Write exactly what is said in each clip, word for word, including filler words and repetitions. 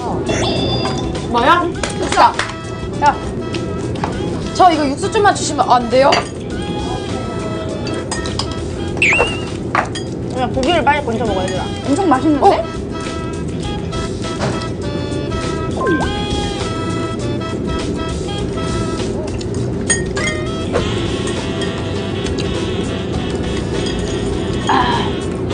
뭐야? 육수야. 야, 저 이거 육수 좀만 주시면 안 돼요? 그냥 고기를 빨리 건져 먹어, 얘들아. 엄청 맛있는데? 어? 아.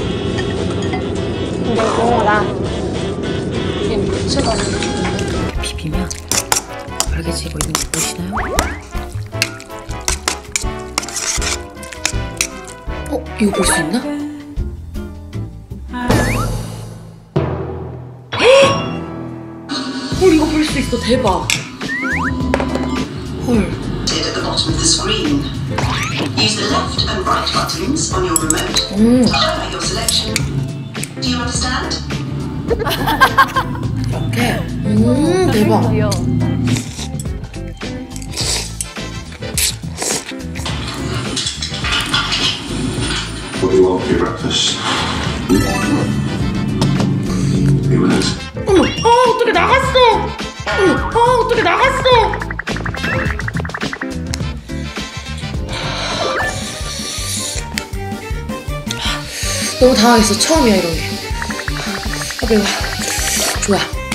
굉장히 궁금하다. 이게 무채가 비비면 빨개지고 있는 거 보이시나요? 어? 이거 볼 수 있나? 헐, 이거 볼 수 있어. 대박. 헐. At the bottom of the screen. Use the left and right buttons on your remote 음. to highlight your selection. Do you understand? 이렇게. 음, 대박. What do you want for your breakfast? Who knows? 어머, 어, 어떻게 나갔어? 어머, 어, 어떻게 나갔어? 너무 당황했어. 처음이야, 이런 게. 아, 매워. 좋아.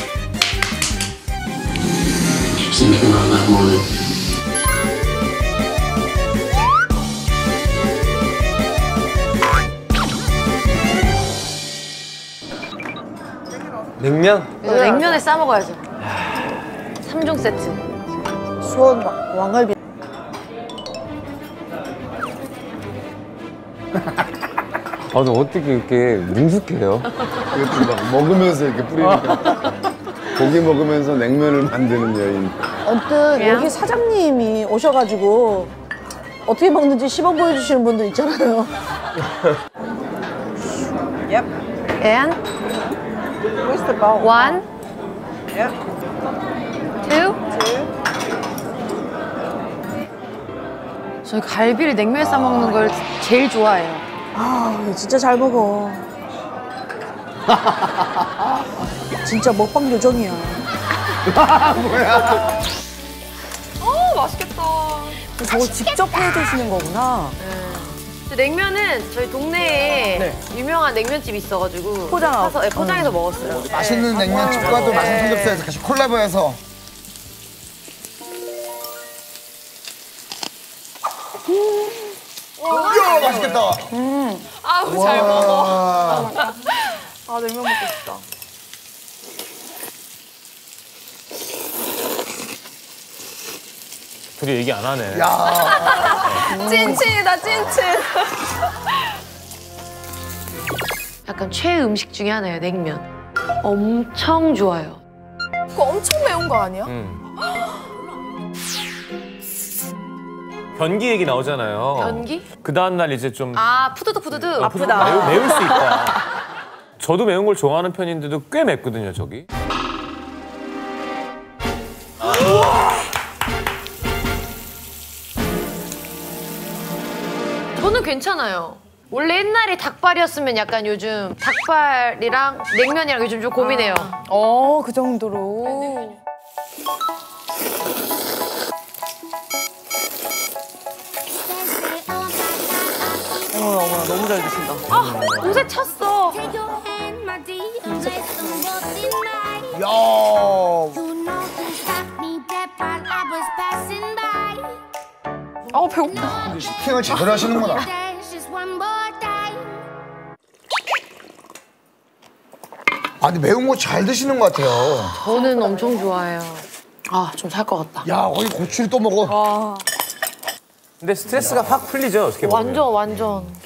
See anything like that morning? 냉면? 이거 냉면에 싸 먹어야죠. 삼종 세트. 수원 왕갈비. 아, 너 어떻게 이렇게 능숙해요? 이것도 막 먹으면서 이렇게 뿌리니까. 고기 먹으면서 냉면을 만드는 여인. 어떤 여기 사장님이 오셔가지고 어떻게 먹는지 시범 보여주시는 분들 있잖아요. Yep. And Where's the bowl? one, Yep. two. Two. 저희 갈비를 냉면에 싸 먹는 걸 제일 좋아해요. 아, 진짜 잘 먹어. 진짜 먹방 요정이야. 뭐야? 어, 맛있겠다. 저걸 직접 해 드시는 거구나. 네. 냉면은 저희 동네에 네. 유명한 냉면집 있어가지고 포장하고. 사서, 네, 포장해서 먹었어요. 맛있는 냉면집과도 맛있는 삼겹살에서 같이 콜라보해서. 이야, 맛있겠다. 아우, 잘 먹어. 아, 냉면 먹고 싶다. 둘이 얘기 안 하네. 야. 찐친이다, 찐친. 약간 최애 음식 중에 하나예요, 냉면. 엄청 좋아요. 그거 엄청 매운 거 아니야? 음. 변기 얘기 나오잖아요. 변기? 그 다음날 이제 좀 아, 푸드득 푸드득. 아프다. 매우, 매울 수 있다. 저도 매운 걸 좋아하는 편인데도 꽤 맵거든요, 저기. 저는 괜찮아요. 원래 옛날에 닭발이었으면 약간 요즘 닭발이랑 냉면이랑 요즘 좀 고민해요. 어, 그 정도로. 어머나, 어머나, 너무 잘 드신다. 아, 옷에 찼어. 야. 아, 배고파. 슈팅을 제대로 하시는구나. 아, 근데 매운 거 잘 드시는 것 같아요. 저는 엄청 좋아해요. 아, 좀 살 것 같다. 야, 어디 고추를 또 먹어. 와. 근데 스트레스가 확 풀리죠, 어떻게 보면. 완전, 완전.